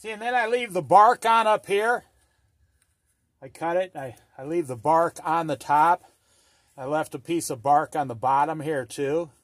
See, and then I leave the bark on up here. I cut it, I leave the bark on the top. I left a piece of bark on the bottom here too.